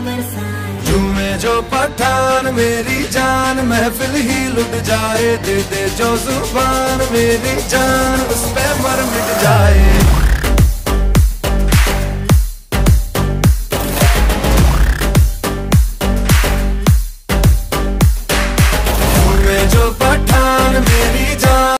बरसाए। झूमे जो पठान मेरी जान महफिल ही लुट जाए, दे दे जो जुबान मेरी जान उस पे मर मिट जाए।